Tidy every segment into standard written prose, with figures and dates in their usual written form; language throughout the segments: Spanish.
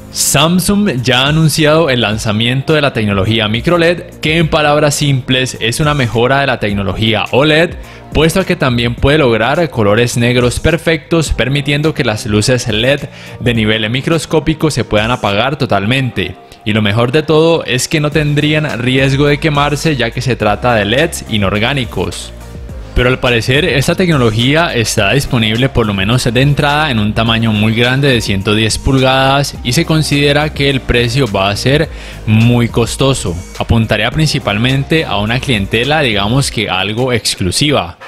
Samsung ya ha anunciado el lanzamiento de la tecnología microLED, que en palabras simples es una mejora de la tecnología OLED, puesto que también puede lograr colores negros perfectos, permitiendo que las luces LED de nivel microscópico se puedan apagar totalmente. Y lo mejor de todo es que no tendrían riesgo de quemarse, ya que se trata de LEDs inorgánicos. Pero al parecer esta tecnología está disponible por lo menos de entrada en un tamaño muy grande de 110 pulgadas y se considera que el precio va a ser muy costoso. Apuntaría principalmente a una clientela, digamos que algo exclusiva.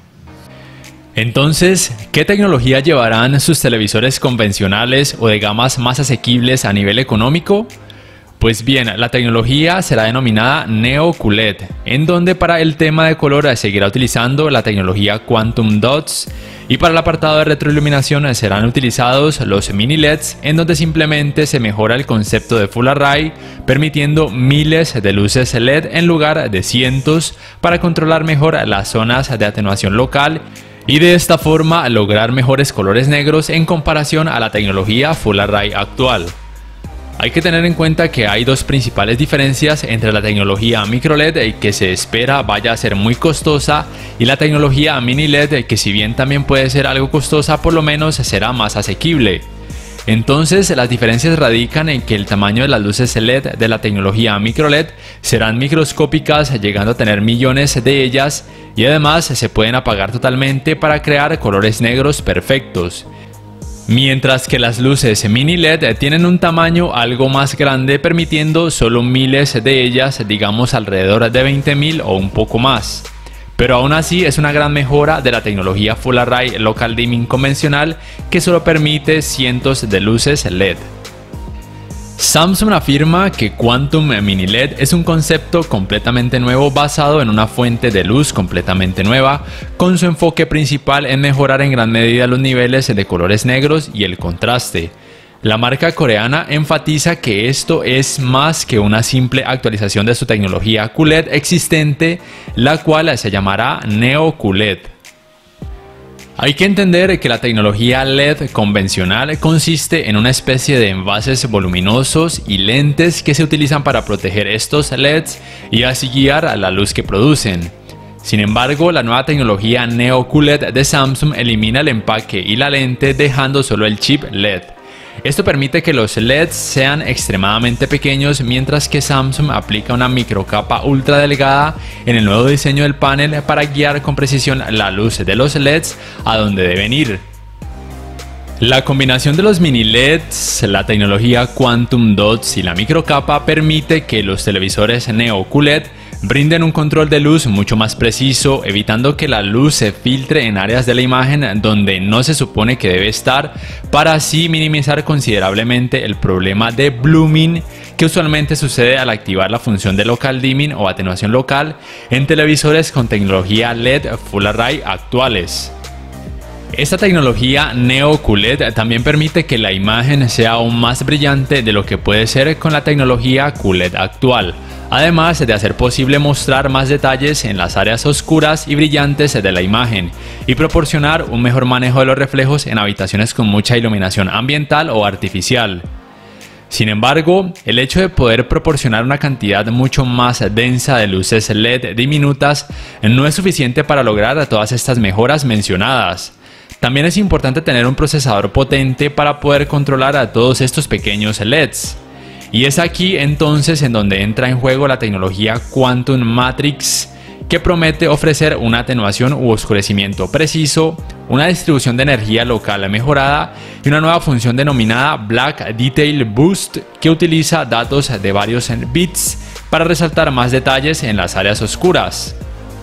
Entonces, ¿qué tecnología llevarán sus televisores convencionales o de gamas más asequibles a nivel económico? Pues bien, la tecnología será denominada Neo QLED, en donde para el tema de color seguirá utilizando la tecnología Quantum Dots, y para el apartado de retroiluminación serán utilizados los mini LEDs, en donde simplemente se mejora el concepto de Full Array, permitiendo miles de luces LED en lugar de cientos para controlar mejor las zonas de atenuación local y de esta forma lograr mejores colores negros en comparación a la tecnología Full Array actual. Hay que tener en cuenta que hay dos principales diferencias entre la tecnología microLED, que se espera vaya a ser muy costosa, y la tecnología mini LED, que si bien también puede ser algo costosa, por lo menos será más asequible. Entonces, las diferencias radican en que el tamaño de las luces LED de la tecnología microLED serán microscópicas, llegando a tener millones de ellas, y además se pueden apagar totalmente para crear colores negros perfectos. Mientras que las luces mini LED tienen un tamaño algo más grande, permitiendo solo miles de ellas, digamos alrededor de 20.000 o un poco más. Pero aún así es una gran mejora de la tecnología Full Array Local Dimming convencional, que solo permite cientos de luces LED. Samsung afirma que Quantum Mini LED es un concepto completamente nuevo basado en una fuente de luz completamente nueva, con su enfoque principal en mejorar en gran medida los niveles de colores negros y el contraste. La marca coreana enfatiza que esto es más que una simple actualización de su tecnología QLED existente, la cual se llamará Neo QLED. Hay que entender que la tecnología LED convencional consiste en una especie de envases voluminosos y lentes que se utilizan para proteger estos LEDs y así guiar a la luz que producen. Sin embargo, la nueva tecnología Neo QLED de Samsung elimina el empaque y la lente, dejando solo el chip LED. Esto permite que los LEDs sean extremadamente pequeños, mientras que Samsung aplica una microcapa ultra delgada en el nuevo diseño del panel para guiar con precisión la luz de los LEDs a donde deben ir. La combinación de los mini LEDs, la tecnología Quantum Dots y la microcapa permite que los televisores Neo QLED brinden un control de luz mucho más preciso, evitando que la luz se filtre en áreas de la imagen donde no se supone que debe estar, para así minimizar considerablemente el problema de blooming que usualmente sucede al activar la función de local dimming o atenuación local en televisores con tecnología LED Full Array actuales. Esta tecnología Neo QLED también permite que la imagen sea aún más brillante de lo que puede ser con la tecnología QLED actual, además de hacer posible mostrar más detalles en las áreas oscuras y brillantes de la imagen y proporcionar un mejor manejo de los reflejos en habitaciones con mucha iluminación ambiental o artificial. Sin embargo, el hecho de poder proporcionar una cantidad mucho más densa de luces LED diminutas no es suficiente para lograr todas estas mejoras mencionadas. También es importante tener un procesador potente para poder controlar a todos estos pequeños LEDs. Y es aquí entonces en donde entra en juego la tecnología Quantum Matrix, que promete ofrecer una atenuación u oscurecimiento preciso, una distribución de energía local mejorada y una nueva función denominada Black Detail Boost, que utiliza datos de varios bits para resaltar más detalles en las áreas oscuras.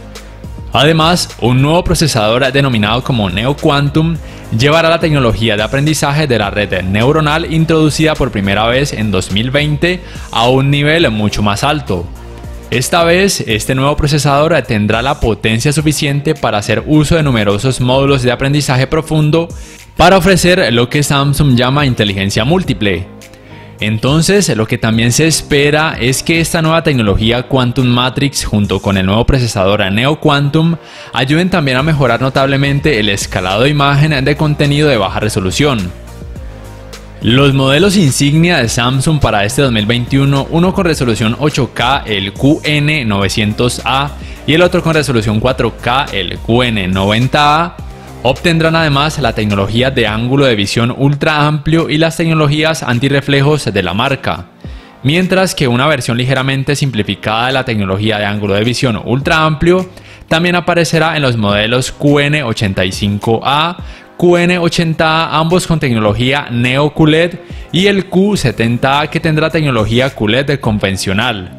Además, un nuevo procesador denominado como Neo Quantum llevará la tecnología de aprendizaje de la red neuronal introducida por primera vez en 2020 a un nivel mucho más alto. Esta vez, este nuevo procesador tendrá la potencia suficiente para hacer uso de numerosos módulos de aprendizaje profundo para ofrecer lo que Samsung llama inteligencia múltiple. Entonces, lo que también se espera es que esta nueva tecnología Quantum Matrix junto con el nuevo procesador Neo Quantum ayuden también a mejorar notablemente el escalado de imagen de contenido de baja resolución. Los modelos insignia de Samsung para este 2021, uno con resolución 8K, el QN900A, y el otro con resolución 4K, el QN90A, obtendrán además la tecnología de ángulo de visión ultra amplio y las tecnologías antirreflejos de la marca, mientras que una versión ligeramente simplificada de la tecnología de ángulo de visión ultra amplio también aparecerá en los modelos QN85A, QN80A, ambos con tecnología Neo QLED, y el Q70A, que tendrá tecnología QLED convencional.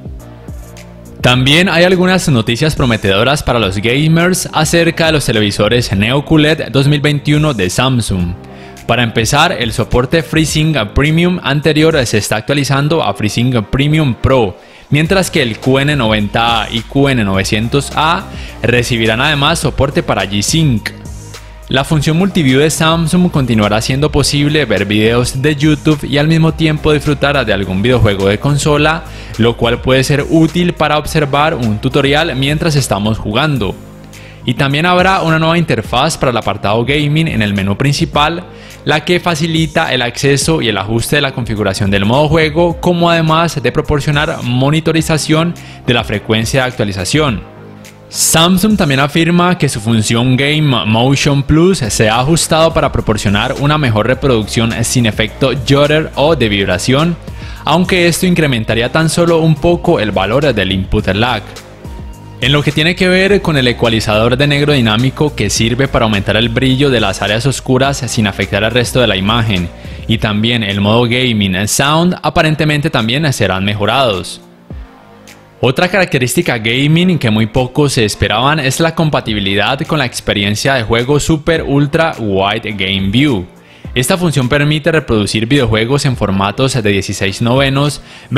También hay algunas noticias prometedoras para los gamers acerca de los televisores Neo QLED 2021 de Samsung. Para empezar, el soporte FreeSync Premium anterior se está actualizando a FreeSync Premium Pro, mientras que el QN90A y QN900A recibirán además soporte para G-Sync. La función Multiview de Samsung continuará siendo posible ver videos de YouTube y al mismo tiempo disfrutar de algún videojuego de consola, lo cual puede ser útil para observar un tutorial mientras estamos jugando. Y también habrá una nueva interfaz para el apartado gaming en el menú principal, la que facilita el acceso y el ajuste de la configuración del modo juego, como además de proporcionar monitorización de la frecuencia de actualización. Samsung también afirma que su función Game Motion Plus se ha ajustado para proporcionar una mejor reproducción sin efecto judder o de vibración, aunque esto incrementaría tan solo un poco el valor del input lag. En lo que tiene que ver con el ecualizador de negro dinámico, que sirve para aumentar el brillo de las áreas oscuras sin afectar al resto de la imagen, y también el modo Gaming Sound, aparentemente también serán mejorados. Otra característica gaming que muy pocos se esperaban es la compatibilidad con la experiencia de juego Super Ultra Wide Game View. Esta función permite reproducir videojuegos en formatos de 16:9,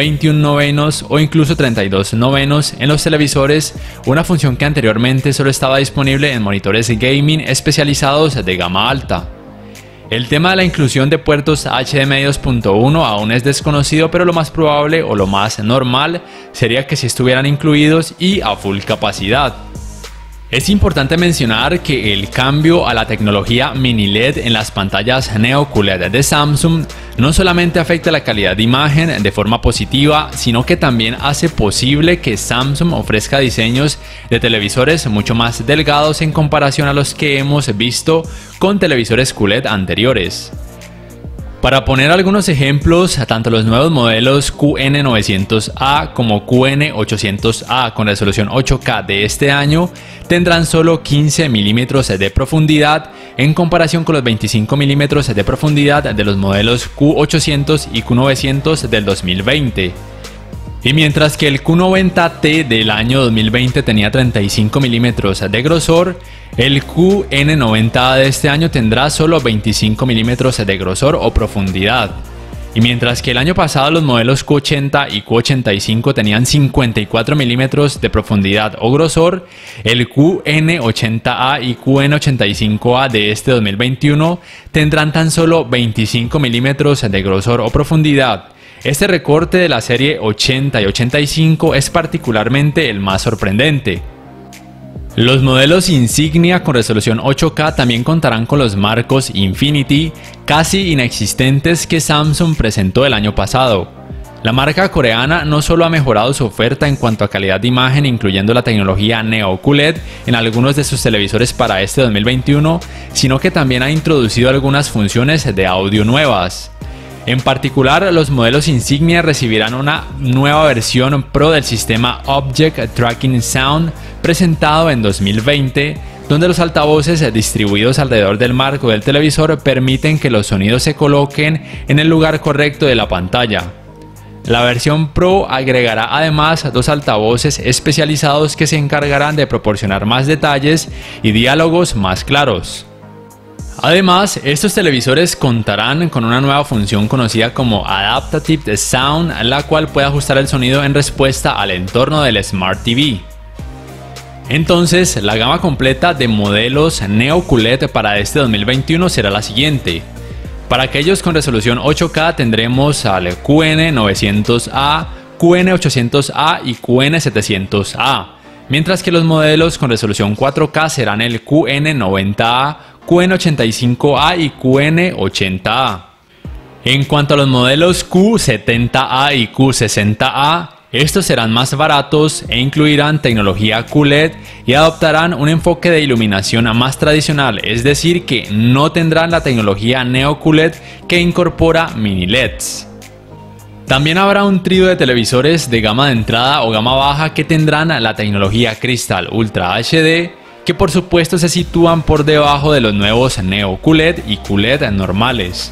21:9 o incluso 32:9 en los televisores, una función que anteriormente solo estaba disponible en monitores gaming especializados de gama alta. El tema de la inclusión de puertos HDMI 2.1 aún es desconocido, pero lo más probable o lo más normal sería que si estuvieran incluidos y a full capacidad. Es importante mencionar que el cambio a la tecnología mini LED en las pantallas Neo QLED de Samsung no solamente afecta la calidad de imagen de forma positiva, sino que también hace posible que Samsung ofrezca diseños de televisores mucho más delgados en comparación a los que hemos visto con televisores QLED anteriores. Para poner algunos ejemplos, tanto los nuevos modelos QN900A como QN800A con resolución 8K de este año tendrán solo 15 milímetros de profundidad en comparación con los 25 milímetros de profundidad de los modelos Q800 y Q900 del 2020. Y mientras que el Q90T del año 2020 tenía 35 milímetros de grosor, el QN90A de este año tendrá solo 25 milímetros de grosor o profundidad. Y mientras que el año pasado los modelos Q80 y Q85 tenían 54 milímetros de profundidad o grosor, el QN80A y QN85A de este 2021 tendrán tan solo 25 milímetros de grosor o profundidad. Este recorte de la serie 80 y 85 es particularmente el más sorprendente. Los modelos insignia con resolución 8K también contarán con los marcos Infinity, casi inexistentes, que Samsung presentó el año pasado. La marca coreana no solo ha mejorado su oferta en cuanto a calidad de imagen, incluyendo la tecnología Neo QLED en algunos de sus televisores para este 2021, sino que también ha introducido algunas funciones de audio nuevas. En particular, los modelos insignia recibirán una nueva versión Pro del sistema Object Tracking Sound presentado en 2020, donde los altavoces distribuidos alrededor del marco del televisor permiten que los sonidos se coloquen en el lugar correcto de la pantalla. La versión Pro agregará además dos altavoces especializados que se encargarán de proporcionar más detalles y diálogos más claros. Además, estos televisores contarán con una nueva función conocida como Adaptive Sound, la cual puede ajustar el sonido en respuesta al entorno del Smart TV. Entonces, la gama completa de modelos Neo QLED para este 2021 será la siguiente. Para aquellos con resolución 8K tendremos al QN900A, QN800A y QN700A, mientras que los modelos con resolución 4K serán el QN90A, QN85A y QN80A. En cuanto a los modelos Q70A y Q60A, estos serán más baratos e incluirán tecnología QLED y adoptarán un enfoque de iluminación más tradicional, es decir que no tendrán la tecnología Neo QLED que incorpora mini LEDs. También habrá un trío de televisores de gama de entrada o gama baja que tendrán la tecnología Crystal Ultra HD, que por supuesto se sitúan por debajo de los nuevos Neo QLED y QLED normales.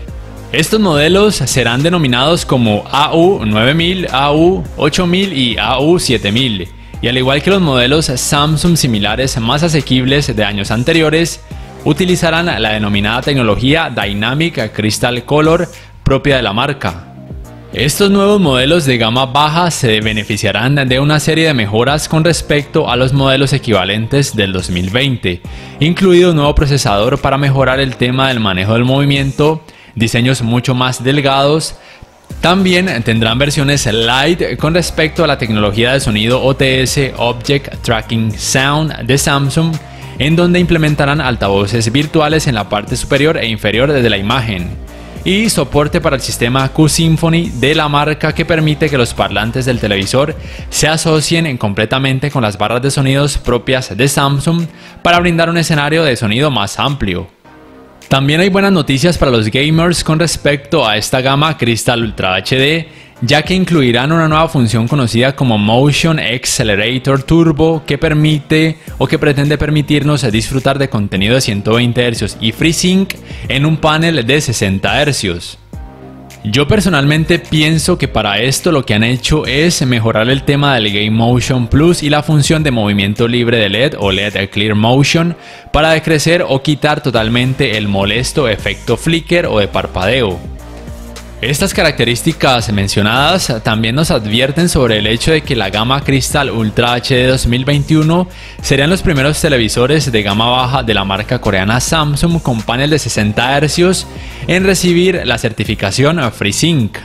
Estos modelos serán denominados como AU9000, AU8000 y AU7000, y al igual que los modelos Samsung similares más asequibles de años anteriores, utilizarán la denominada tecnología Dynamic Crystal Color propia de la marca. Estos nuevos modelos de gama baja se beneficiarán de una serie de mejoras con respecto a los modelos equivalentes del 2020, incluido un nuevo procesador para mejorar el tema del manejo del movimiento, diseños mucho más delgados. También tendrán versiones Lite con respecto a la tecnología de sonido OTS Object Tracking Sound de Samsung, en donde implementarán altavoces virtuales en la parte superior e inferior de la imagen, y soporte para el sistema Q-Symphony de la marca, que permite que los parlantes del televisor se asocien completamente con las barras de sonidos propias de Samsung para brindar un escenario de sonido más amplio. También hay buenas noticias para los gamers con respecto a esta gama Crystal Ultra HD, ya que incluirán una nueva función conocida como Motion Accelerator Turbo, que permite o que pretende permitirnos disfrutar de contenido de 120 Hz y FreeSync en un panel de 60 Hz. Yo personalmente pienso que para esto lo que han hecho es mejorar el tema del Game Motion Plus y la función de movimiento libre de LED o LED Clear Motion para decrecer o quitar totalmente el molesto efecto flicker o de parpadeo. Estas características mencionadas también nos advierten sobre el hecho de que la gama Crystal Ultra HD 2021 serían los primeros televisores de gama baja de la marca coreana Samsung con panel de 60 Hz en recibir la certificación FreeSync.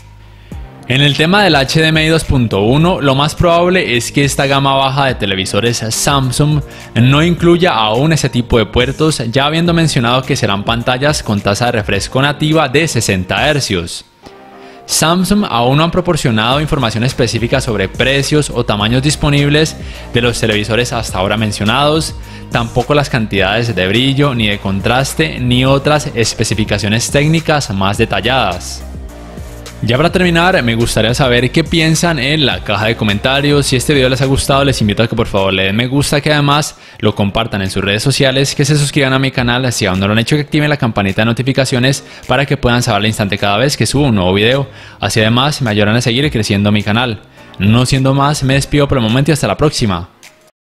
En el tema del HDMI 2.1, lo más probable es que esta gama baja de televisores Samsung no incluya aún ese tipo de puertos, ya habiendo mencionado que serán pantallas con tasa de refresco nativa de 60 Hz. Samsung aún no han proporcionado información específica sobre precios o tamaños disponibles de los televisores hasta ahora mencionados, tampoco las cantidades de brillo ni de contraste ni otras especificaciones técnicas más detalladas. Ya para terminar, me gustaría saber qué piensan en la caja de comentarios. Si este video les ha gustado, les invito a que por favor le den me gusta, que además lo compartan en sus redes sociales, que se suscriban a mi canal si aún no lo han hecho, que activen la campanita de notificaciones para que puedan saber al instante cada vez que subo un nuevo video. Así además me ayudarán a seguir creciendo mi canal. No siendo más, me despido por el momento y hasta la próxima.